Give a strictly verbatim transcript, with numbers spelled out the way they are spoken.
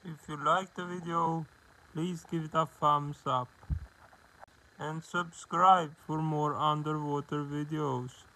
If you like the video, please give it a thumbs up and subscribe for more underwater videos.